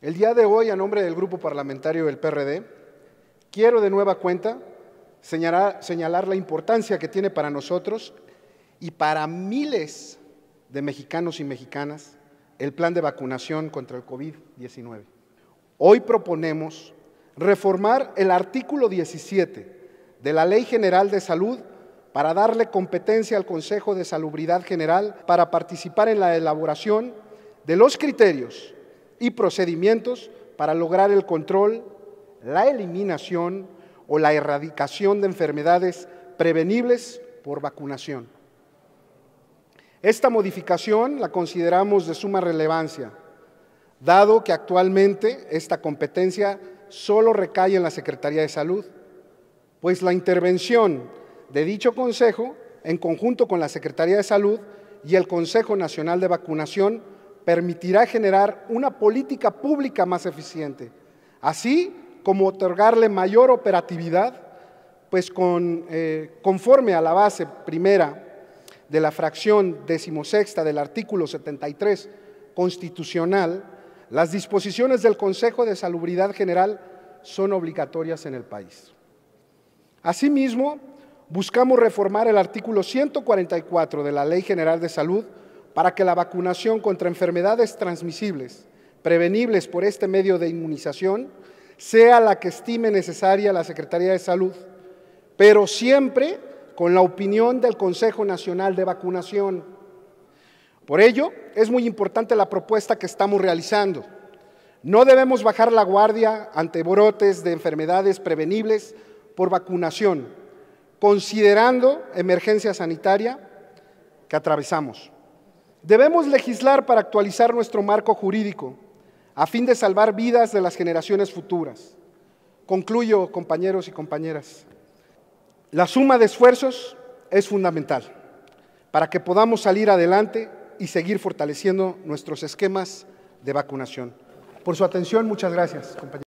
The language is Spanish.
El día de hoy, a nombre del Grupo Parlamentario del PRD, quiero de nueva cuenta señalar la importancia que tiene para nosotros y para miles de mexicanos y mexicanas el plan de vacunación contra el COVID-19. Hoy proponemos reformar el artículo 17 de la Ley General de Salud para darle competencia al Consejo de Salubridad General para participar en la elaboración de los criterios y procedimientos para lograr el control, la eliminación o la erradicación de enfermedades prevenibles por vacunación. Esta modificación la consideramos de suma relevancia, dado que actualmente esta competencia solo recae en la Secretaría de Salud, pues la intervención de dicho Consejo, en conjunto con la Secretaría de Salud y el Consejo Nacional de Vacunación, permitirá generar una política pública más eficiente, así como otorgarle mayor operatividad, pues conforme a la base primera de la fracción 16ª del artículo 73 constitucional, las disposiciones del Consejo de Salubridad General son obligatorias en el país. Asimismo, buscamos reformar el artículo 144 de la Ley General de Salud para que la vacunación contra enfermedades transmisibles, prevenibles por este medio de inmunización, sea la que estime necesaria la Secretaría de Salud, pero siempre con la opinión del Consejo Nacional de Vacunación. Por ello, es muy importante la propuesta que estamos realizando. No debemos bajar la guardia ante brotes de enfermedades prevenibles por vacunación, considerando emergencia sanitaria que atravesamos. Debemos legislar para actualizar nuestro marco jurídico a fin de salvar vidas de las generaciones futuras. Concluyo, compañeros y compañeras. La suma de esfuerzos es fundamental para que podamos salir adelante y seguir fortaleciendo nuestros esquemas de vacunación. Por su atención, muchas gracias, compañeros.